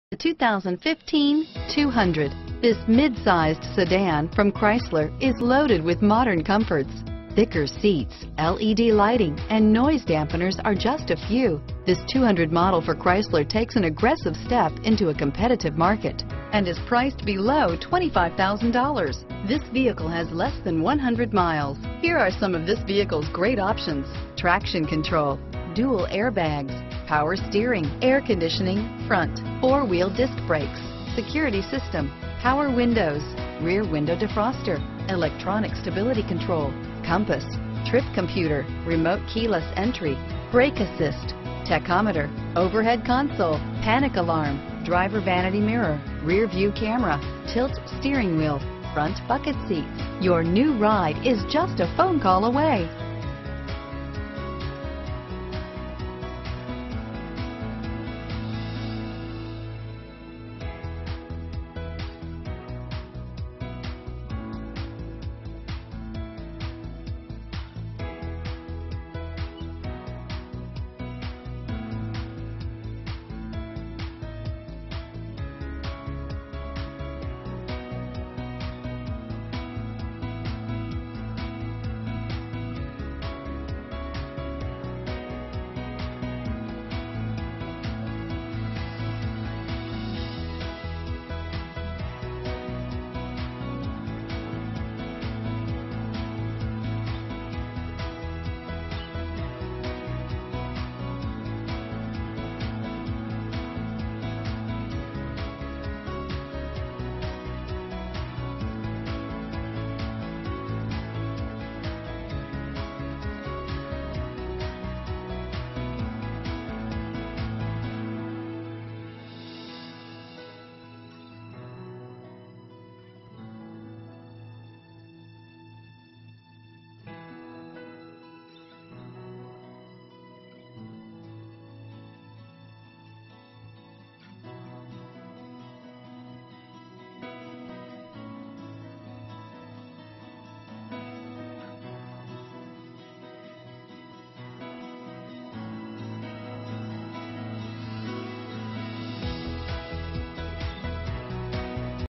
The 2015 200. This mid-sized sedan from Chrysler is loaded with modern comforts. Thicker seats, LED lighting, and noise dampeners are just a few. This 200 model for Chrysler takes an aggressive step into a competitive market and is priced below $25,000. This vehicle has less than 100 miles. Here are some of this vehicle's great options: traction control, dual airbags, power steering, air conditioning, front, four-wheel disc brakes, security system, power windows, rear window defroster, electronic stability control, compass, trip computer, remote keyless entry, brake assist, tachometer, overhead console, panic alarm, driver vanity mirror, rear view camera, tilt steering wheel, front bucket seats. Your new ride is just a phone call away.